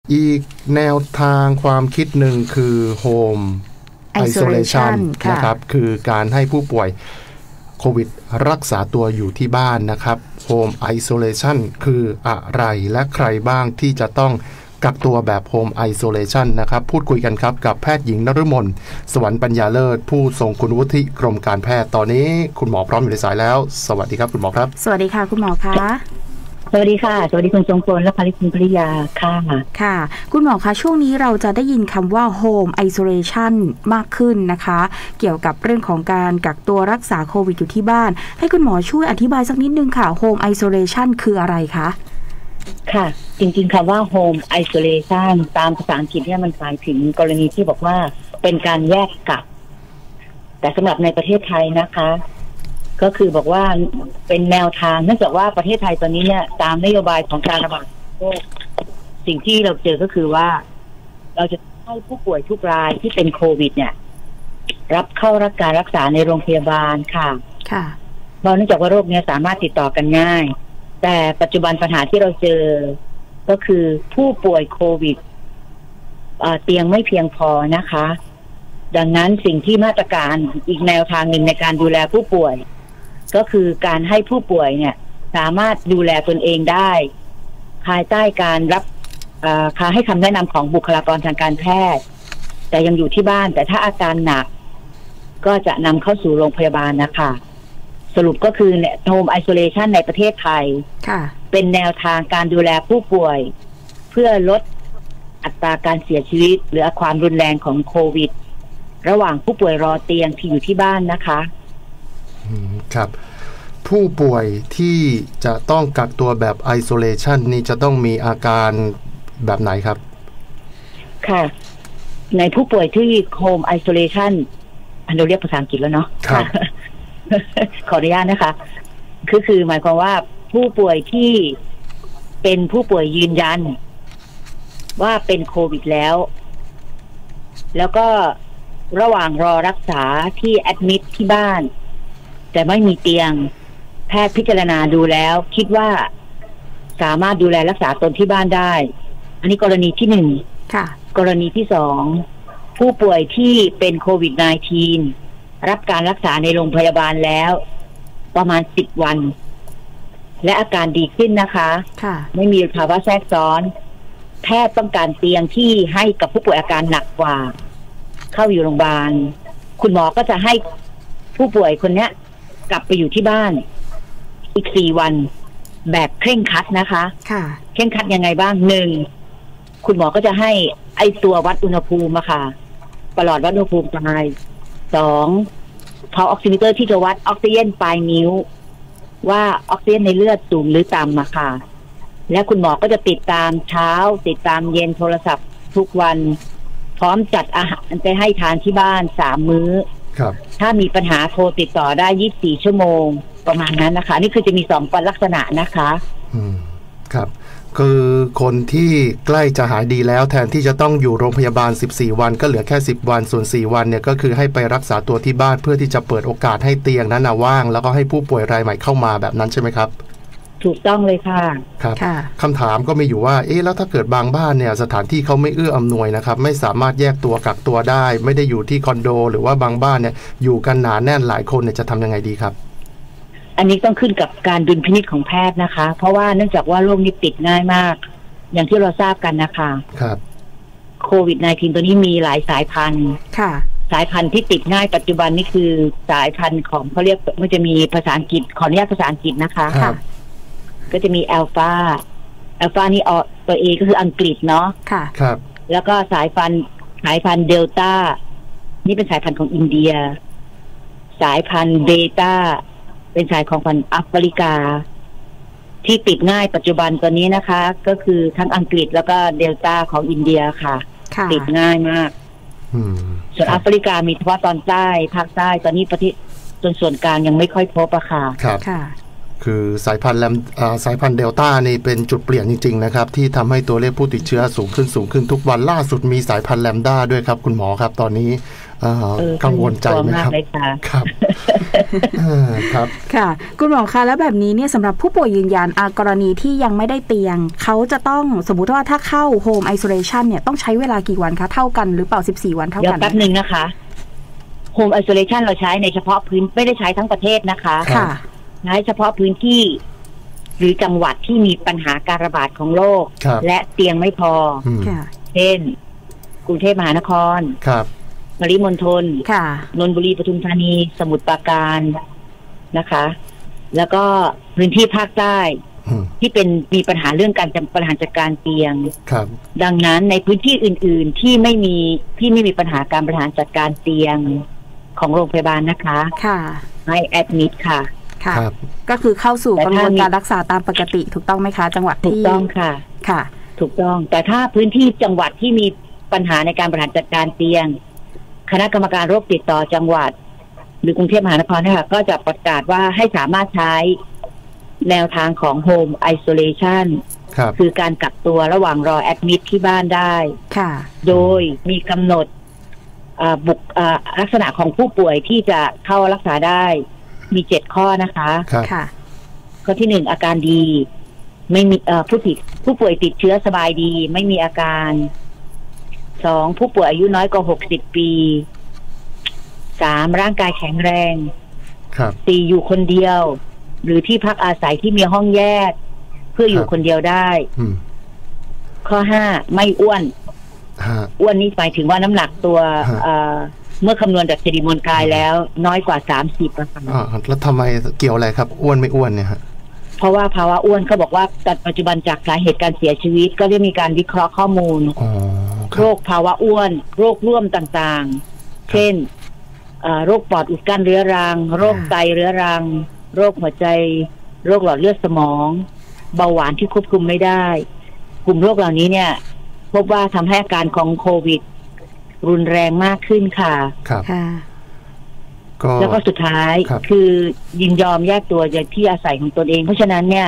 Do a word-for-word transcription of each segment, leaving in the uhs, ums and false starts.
อีกแนวทางความคิดหนึ่งคือ Home Isolation นะครับคือการให้ผู้ป่วยโควิดรักษาตัวอยู่ที่บ้านนะครับ Home Isolation คืออะไรและใครบ้างที่จะต้องกักตัวแบบ Home Isolation นะครับพูดคุยกันครับกับแพทย์หญิงนฤมลสวรรค์ปัญญาเลิศผู้ทรงคุณวุฒิกรมการแพทย์ตอนนี้คุณหมอพร้อมอยู่ในสายแล้วสวัสดีครับคุณหมอครับสวัสดีค่ะคุณหมอคะสวัสดีค่ะสวัสดีคุณทรงพลและภริคุณภริยาค่ะค่ะคุณหมอคะช่วงนี้เราจะได้ยินคำว่า Home Isolation มากขึ้นนะคะเกี่ยวกับเรื่องของการกักตัวรักษาโควิดอยู่ที่บ้านให้คุณหมอช่วยอธิบายสักนิดนึงค่ะ Home Isolation คืออะไรคะค่ะจริงๆคำว่า Home Isolation ตามภาษาอังกฤษเนี่ยมันหมายถึงกรณีที่บอกว่าเป็นการแยกกักแต่สำหรับในประเทศไทยนะคะก็คือบอกว่าเป็นแนวทางเนื่องจากว่าประเทศไทยตอนนี้เนี่ยตามนโยบายของการระบาดโรคสิ่งที่เราเจอก็คือว่าเราจะให้ผู้ป่วยทุกรายที่เป็นโควิดเนี่ยรับเข้ารับการรักษาในโรงพยาบาลค่ะค่ะเพราะเนื่องจากว่าโรคนี้สามารถติดต่อกันง่ายแต่ปัจจุบันปัญหาที่เราเจอก็คือผู้ป่วยโควิดเตียงไม่เพียงพอนะคะดังนั้นสิ่งที่มาตรการอีกแนวทางหนึ่งในการดูแลผู้ป่วยก็คือการให้ผู้ป่วยเนี่ยสามารถดูแลตนเองได้ภายใต้การรับค่าให้คำแนะนำของบุคลากรทางการแพทย์แต่ยังอยู่ที่บ้านแต่ถ้าอาการหนักก็จะนำเข้าสู่โรงพยาบาลนะคะสรุปก็คือเนี่ย Home Isolation ในประเทศไทยเป็นแนวทางการดูแลผู้ป่วยเพื่อลดอัตราการเสียชีวิตหรือความรุนแรงของโควิดระหว่างผู้ป่วยรอเตียงที่อยู่ที่บ้านนะคะครับผู้ป่วยที่จะต้องกักตัวแบบ isolation นี่จะต้องมีอาการแบบไหนครับค่ะในผู้ป่วยที่ home isolation อันเราเรียกภาษาอังกฤษแล้วเนาะครับขออนุญาตนะคะคือคือหมายความว่าผู้ป่วยที่เป็นผู้ป่วยยืนยันว่าเป็นโควิดแล้วแล้วก็ระหว่างรอรักษาที่แอดมิทที่บ้านแต่ไม่มีเตียงแพทย์พิจารณาดูแล้วคิดว่าสามารถดูแลรักษาตนที่บ้านได้อันนี้กรณีที่หนึ่งค่ะกรณีที่สองผู้ป่วยที่เป็นโควิด สิบเก้า รับการรักษาในโรงพยาบาลแล้วประมาณสิบวันและอาการดีขึ้นนะคะค่ะไม่มีภาวะแทรกซ้อนแพทย์ต้องการเตียงที่ให้กับผู้ป่วยอาการหนักกว่าเข้าอยู่โรงพยาบาลคุณหมอก็จะให้ผู้ป่วยคนนี้กลับไปอยู่ที่บ้านอีกสี่วันแบบเคร่งครัดนะคะค่ะเคร่งครัดยังไงบ้างหนึ่งคุณหมอก็จะให้ไอตัววัดอุณหภูมิอะค่ะประหลอดวัดอุณหภูมิปลายสองพอออกซิมิเตอร์ที่จะวัดออกซิเจนปลายนิ้วว่าออกซิเจนในเลือดสูงหรือต่ำอะค่ะและคุณหมอก็จะติดตามเช้าติดตามเย็นโทรศัพท์ทุกวันพร้อมจัดอาหารไปให้ทานที่บ้านสามมื้อครับถ้ามีปัญหาโทรติดต่อได้ยี่สิบสี่ชั่วโมงประมาณนั้นนะคะนี่คือจะมีสองลักษณะนะคะอืมครับคือคนที่ใกล้จะหายดีแล้วแทนที่จะต้องอยู่โรงพยาบาลสิบสี่วันก็เหลือแค่สิบวันส่วนสี่วันเนี่ยก็คือให้ไปรักษาตัวที่บ้านเพื่อที่จะเปิดโอกาสให้เตียงนั้นนะว่างแล้วก็ให้ผู้ป่วยรายใหม่เข้ามาแบบนั้นใช่ไหมครับถูกต้องเลยค่ะครับคำถามก็มีอยู่ว่าเอ๊ะแล้วถ้าเกิดบางบ้านเนี่ยสถานที่เขาไม่เอื้ออำนวยนะครับไม่สามารถแยกตัวกักตัวได้ไม่ได้อยู่ที่คอนโดหรือว่าบางบ้านเนี่ยอยู่กันหนาแน่นหลายคนเนี่ยจะทำยังไงดีครับอันนี้ต้องขึ้นกับการดุลพินิจของแพทย์นะคะเพราะว่าเนื่องจากว่าโรคนี้ติดง่ายมากอย่างที่เราทราบกันนะคะครับโควิด สิบเก้า ตัวนี้มีหลายสายพันธุ์ค่ะสายพันธุ์ที่ติดง่ายปัจจุบันนี่คือสายพันธุ์ของเขาเรียกมันจะมีภาษาอังกฤษขออนุญาตภาษาอังกฤษนะคะครับก็จะมีอัลฟาอัลฟานี่ออตัวเอก็คืออังกฤษเนาะค่ะครับแล้วก็สายพันธุ์สายพันธุ์เดลต้านี่เป็นสายพันธุ์ของอินเดียสายพันธุ์เบต้าเป็นสายของพันธุ์แอฟริกาที่ติดง่ายปัจจุบันตัวนี้นะคะก็คือทั้งอังกฤษแล้วก็เดลต้าของอินเดียค่ะติดง่ายมากส่วนแอฟริกามีเฉพาะตอนใต้ภาคใต้ตอนนี้ประเทศจนส่วนกลางยังไม่ค่อยพบอะค่ะครับคือสายพันธุ์แลมสายพันธุ์เดลต้านี่เป็นจุดเปลี่ยนจริงๆนะครับที่ทำให้ตัวเลขผู้ติดเชื้อสูงขึ้นสูงขึ้นทุกวันล่าสุดมีสายพันธุ์แลมด้าด้วยครับคุณหมอครับตอนนี้กังวลใจไหมครับครับครับค่ะคุณหมอคะแล้วแบบนี้เนี่ยสำหรับผู้ป่วยยืนยันกรณีที่ยังไม่ได้เตียงเขาจะต้องสมมุติว่าถ้าเข้า Home Isolation เนี่ยต้องใช้เวลากี่วันคะเท่ากันหรือเปล่าสิบสี่วันเท่ากันเดี๋ยวแป๊บนึงนะคะ Home Isolation เราใช้ในเฉพาะพื้นไม่ได้ใช้ทั้งประเทศนะคะค่ะใช้เฉพาะพื้นที่หรือจังหวัดที่มีปัญหาการระบาดของโรคและเตียงไม่พอเช่นกรุงเทพมหานครครับปริมณฑลค่ะนนทบุรีปทุมธานีสมุทรปราการนะคะ แล้วก็พื้นที่ภาคใต้ที่เป็นมีปัญหาเรื่องการบริหารจัดการเตียงครับดังนั้นในพื้นที่อื่นๆที่ไม่มีที่ไม่มีปัญหาการบริหารจัดการเตียงของโรงพยาบาลนะคะค่ะให้แอดมิดค่ะค่ะก็คือเข้าสู่กระบวนการรักษาตามปกติถูกต้องไหมคะจังหวัดที่ถูกต้องค่ะค่ะถูกต้องแต่ถ้าพื้นที่จังหวัดที่มีปัญหาในการบริหารจัดการเตียงคณะกรรมการโรคติดต่อจังหวัดหรือกรุงเทพมหานครนะคะก็จะประกาศว่าให้สามารถใช้แนวทางของ Home Isolation ครับคือการกักตัวระหว่างรอแอดมิดที่บ้านได้ค่ะโดยมีกำหนดบุคลักษณะของผู้ป่วยที่จะเข้ารักษาได้มีเจ็ดข้อนะคะค่ะข้อที่หนึ่งอาการดีไม่มีผู้ติดผู้ป่วยติดเชื้อสบายดีไม่มีอาการสองผู้ป่วยอายุน้อยกว่าหกสิบปีสามร่างกายแข็งแรงครับสี่อยู่คนเดียวหรือที่พักอาศัยที่มีห้องแยกเพื่ออยู่คนเดียวได้ข้อห้าไม่อ้วนอ้วนนี่หมายถึงว่าน้ำหนักตัวเมื่อคำนวณจากสถิติมวลกายแล้วน้อยกว่าสามสิบเปอร์เซ็นต์แล้วทำไมเกี่ยวอะไรครับอ้วนไม่อ้วนเนี่ยฮะเพราะว่าภาวะอ้วนเขาบอกว่าปัจจุบันจากสาเหตุการเสียชีวิตก็ได้มีการวิเคราะห์ข้อมูลโรคภาวะอ้วนโรคร่วมต่างๆเช่นโรคปอดอุดกั้นเรื้อรังโรคไตเรื้อรังโรคหัวใจโรคหลอดเลือดสมองเบาหวานที่ควบคุมไม่ได้กลุ่มโรคเหล่านี้เนี่ยพบว่าทำให้อาการของโควิดรุนแรงมากขึ้นค่ะครับแล้วก็สุดท้ายคือยินยอมแยกตัวจากที่อาศัยของตนเองเพราะฉะนั้นเนี่ย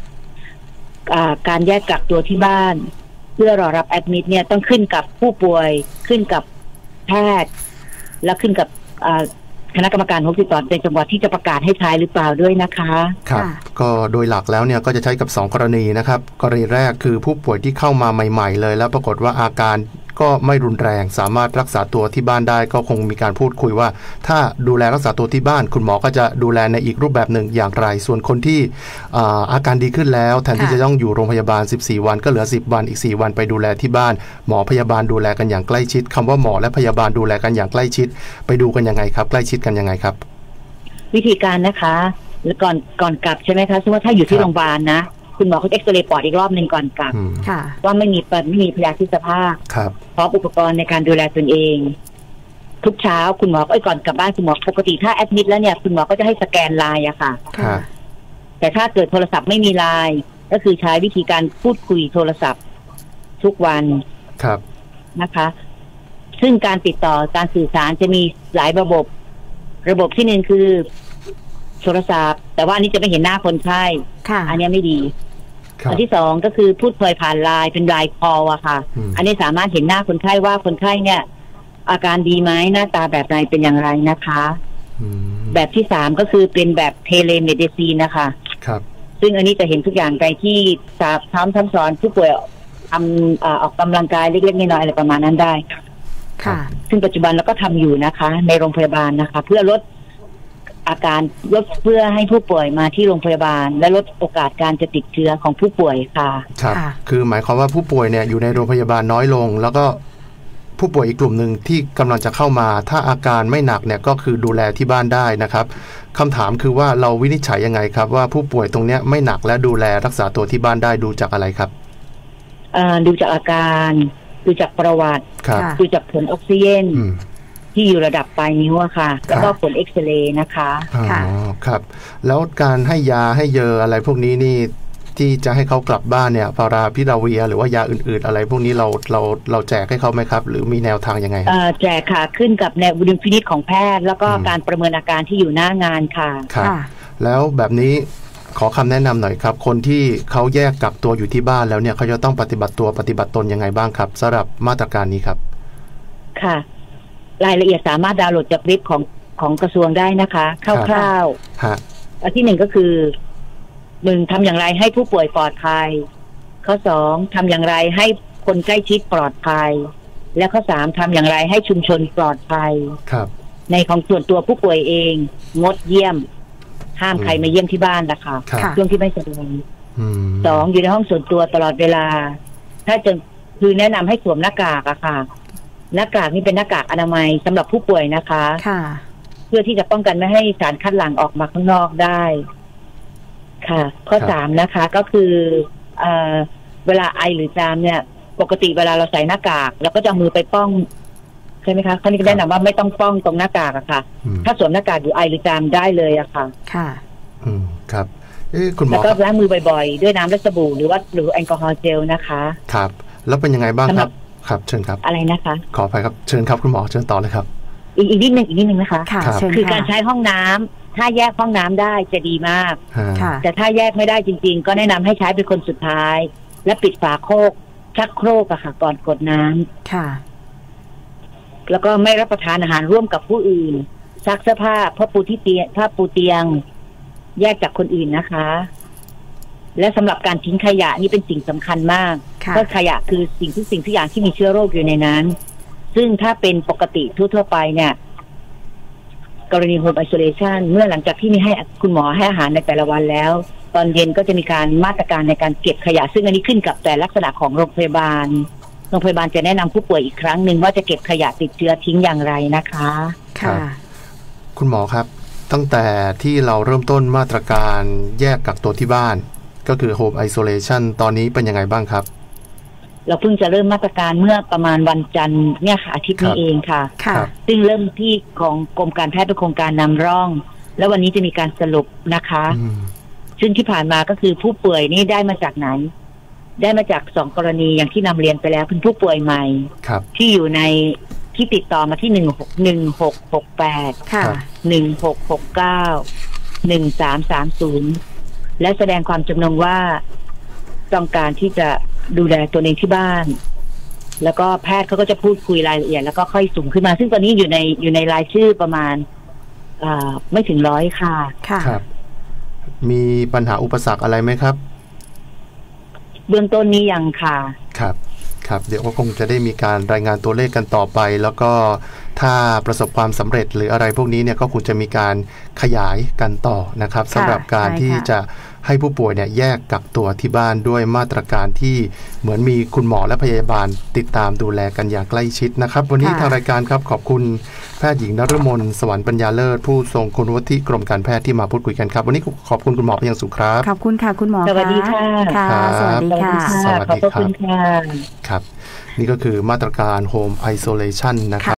การแยกกักตัวที่บ้านเพื่อรอรับแอดมิดเนี่ยต้องขึ้นกับผู้ป่วยขึ้นกับแพทย์และขึ้นกับคณะกรรมการโรคติดต่อในจังหวัดที่จะประกาศให้ใช้หรือเปล่าด้วยนะคะครับก็โดยหลักแล้วเนี่ยก็จะใช้กับสองกรณีนะครับกรณีแรกคือผู้ป่วยที่เข้ามาใหม่ๆเลยแล้วปรากฏว่าอาการก็ไม่รุนแรงสามารถรักษาตัวที่บ้านได้ก็คงมีการพูดคุยว่าถ้าดูแลรักษาตัวที่บ้านคุณหมอก็จะดูแลในอีกรูปแบบหนึ่งอย่างไรส่วนคนที่อาการดีขึ้นแล้วแทนที่จะต้องอยู่โรงพยาบาลสิบสี่วันก็เหลือสิบวันอีกสี่วันไปดูแลที่บ้านหมอพยาบาลดูแลกันอย่างใกล้ชิดคำว่าหมอและพยาบาลดูแลกันอย่างใกล้ชิดไปดูกันยังไงครับใกล้ชิดกันยังไงครับวิธีการนะคะก่อนก่อนกลับใช่ไหมคะสมมติว่าถ้าอยู่ที่โรงพยาบาลนะคุณหมอเขาเอ็กซเรย์ปอดอีกรอบหนึ่งก่อนกลับว่าไม่มีไม่มีพยาธิสภาพพร้อมอุปกรณ์ในการดูแลตนเองทุกเช้าคุณหมอก็ก่อนกลับบ้านคุณหมอปกติถ้าแอดมิดแล้วเนี่ยคุณหมอก็จะให้สแกนไลน์อะค่ะแต่ถ้าเกิดโทรศัพท์ไม่มีไลน์ก็คือใช้วิธีการพูดคุยโทรศัพท์ทุกวันครับนะคะ ซึ่งการติดต่อการสื่อสารจะมีหลายระบบระบบที่หนึ่งคือโทรศัพท์แต่ว่าอันนี้จะไม่เห็นหน้าคนไข้อันนี้ไม่ดีอันที่สองก็คือพูดคุยผ่านไลน์เป็นไลน์คอลอะค่ะอันนี้สามารถเห็นหน้าคนไข้ว่าคนไข้เนี่ยอาการดีไหมหน้าตาแบบไหนเป็นอย่างไรนะคะแบบที่สามก็คือเป็นแบบเทเลเมดิซีนนะคะครับซึ่งอันนี้จะเห็นทุกอย่างไปที่สาบซ้ำซ้ำซ้อนผู้ป่วยทำออกกำลังกายเล็กๆน้อยๆอะไรประมาณนั้นได้ค่ะซึ่งปัจจุบันเราก็ทำอยู่นะคะในโรงพยาบาลนะคะเพื่อลดอาการลดเพื่อให้ผู้ป่วยมาที่โรงพยาบาลและลดโอกาสการจะติดเชื้อของผู้ป่วยค่ะครับคือหมายความว่าผู้ป่วยเนี่ยอยู่ในโรงพยาบาลน้อยลงแล้วก็ผู้ป่วยอีกกลุ่มหนึ่งที่กำลังจะเข้ามาถ้าอาการไม่หนักเนี่ยก็คือดูแลที่บ้านได้นะครับคำถามคือว่าเราวินิจฉัยยังไงครับว่าผู้ป่วยตรงเนี้ยไม่หนักและดูแลรักษาตัวที่บ้านได้ดูจากอะไรครับดูจากอาการดูจากประวัติดูจากผลออกซิเจนที่อยู่ระดับปลายนิ้วอะค่ะแล้วก็ผลเอ็กซเรย์นะคะอ๋อครับแล้วการให้ยาให้เยออะไรพวกนี้นี่ที่จะให้เขากลับบ้านเนี่ยพาราพิราเวียหรือว่ายาอื่นๆอะไรพวกนี้เราเราเราแจกให้เขาไหมครับหรือมีแนวทางยังไงแจกค่ะขึ้นกับแนวดุลพินิจของแพทย์แล้วก็การประเมินอาการที่อยู่หน้างานค่ะครับแล้วแบบนี้ขอคำแนะนำหน่อยครับคนที่เขาแยกกักตัวอยู่ที่บ้านแล้วเนี่ยเขาจะต้องปฏิบัติตัวปฏิบัติตนยังไงบ้างครับสำหรับมาตรการนี้ครับค่ะรายละเอียดสามารถดาวน์โหลดจากเว็บของของกระทรวงได้นะคะคร่าวๆอันที่หนึ่งก็คือหนึ่งทำอย่างไรให้ผู้ป่วยปลอดภัยข้อสองทำอย่างไรให้คนใกล้ชิดปลอดภัยและข้อสามทำอย่างไรให้ชุมชนปลอดภัยครับในของส่วนตัวผู้ป่วยเองงดเยี่ยมห้ามใครมาเยี่ยมที่บ้านนะคะช่วงที่ไม่สะดวกสองอยู่ในห้องส่วนตัวตลอดเวลาถ้าจะคือแนะนำให้สวมหน้ากากอะค่ะหน้ากากนี่เป็นหน้ากากอนามัยสำหรับผู้ป่วยนะคะค่ะเพื่อที่จะป้องกันไม่ให้สารคัดหลั่งออกมาข้างนอกได้ค่ะข้อสามนะคะก็คือเอ่อเวลาไอหรือจามเนี่ยปกติเวลาเราใส่หน้ากากเราก็จะมือไปป้องใช่ไหมคะเขานี่ก็แนะนำว่าไม่ต้องป้องตรงหน้ากากอะค่ะถ้าสวมหน้ากากอยู่ไอหรือจามได้เลยอะค่ะค่ะอืมครับเอ๊ะคุณหมอแล้วก็ล้างมือบ่อยๆด้วยน้ำและสบู่หรือว่าหรือแอลกอฮอล์เจลนะคะครับแล้วเป็นยังไงบ้างครับครับเชิญครับอะไรนะคะขออภัยครับเชิญครับคุณหมอเชิญต่อเลยครับอีกอีกนิดนึงอีกนิดนึงนะคะค่ะคือการใช้ห้องน้ำถ้าแยกห้องน้ำได้จะดีมากแต่ถ้าแยกไม่ได้จริงๆก็แนะนำให้ใช้เป็นคนสุดท้ายและปิดฝาโคกชักโครกอะค่ะก่อนกดน้ำค่ะแล้วก็ไม่รับประทานอาหารร่วมกับผู้อื่นซักเสื้อผ้าผ้าปูที่เตียงผ้าปูเตียงแยกจากคนอื่นนะคะและสำหรับการทิ้งขยะนี่เป็นสิ่งสำคัญมากเพราะขยะคือสิ่งทุกสิ่งทุกอย่างที่มีเชื้อโรคอยู่ในนั้นซึ่งถ้าเป็นปกติทั่วๆไปเนี่ยกรณี Home Isolation เมื่อหลังจากที่มีให้คุณหมอให้อาหารในแต่ละวันแล้วตอนเย็นก็จะมีการมาตรการในการเก็บขยะซึ่งอันนี้ขึ้นกับแต่ลักษณะของโรงพยาบาลโรงพยาบาลจะแนะนำผู้ป่วยอีกครั้งหนึ่งว่าจะเก็บขยะติดเชื้อทิ้งอย่างไรนะคะค่ะคุณหมอครับตั้งแต่ที่เราเริ่มต้นมาตรการแยกกักตัวที่บ้านก็คือ Home Isolation ตอนนี้เป็นยังไงบ้างครับเราเพิ่งจะเริ่มมาตรการเมื่อประมาณวันจันทร์เนี่ยค่ะอาทิตย์นี้เองค่ะซึ่งเริ่มที่ของกรมการแพทย์เป็นโครงการนำร่องแล้ววันนี้จะมีการสรุปนะคะซึ่งที่ผ่านมาก็คือผู้ป่วยนี่ได้มาจากไหนได้มาจากสองกรณีอย่างที่นำเรียนไปแล้วเป็นผู้ป่วยใหม่ที่อยู่ในที่ติดต่อมาที่หนึ่งหกหนึ่งหกหกแปดหนึ่งหกหกเก้าหนึ่งสามสามศูนย์และแสดงความจำนงว่าต้องการที่จะดูแลตัวเองที่บ้านแล้วก็แพทย์เขาก็จะพูดคุยรายละเอียดแล้วก็ค่อยสุ่มขึ้นมาซึ่งตอนนี้อยู่ในอยู่ในรายชื่อประมาณอ่าไม่ถึงร้อยค่ะครับมีปัญหาอุปสรรคอะไรไหมครับเบื้องต้นนี้ยังค่ะครับครับเดี๋ยวก็คงจะได้มีการรายงานตัวเลขกันต่อไปแล้วก็ถ้าประสบความสำเร็จหรืออะไรพวกนี้เนี่ยก็คงจะมีการขยายกันต่อนะครับสำหรับการที่จะให้ผู้ป่วยเนี่ยแยกกักตัวที่บ้านด้วยมาตรการที่เหมือนมีคุณหมอและพยาบาลติดตามดูแลกันอย่างใกล้ชิดนะครับวันนี้ทางรายการครับขอบคุณแพทย์หญิงนฤมลสวรรค์ปัญญาเลิศผู้ทรงคุณวุฒิกรมการแพทย์ที่มาพูดคุยกันครับวันนี้ขอบคุณคุณหมอเป็นอย่างสูงครับขอบคุณค่ะคุณหมอสวัสดีค่ะสวัสดีค่ะสวัสดีครับครับนี่ก็คือมาตรการ Home Isolation นะครับ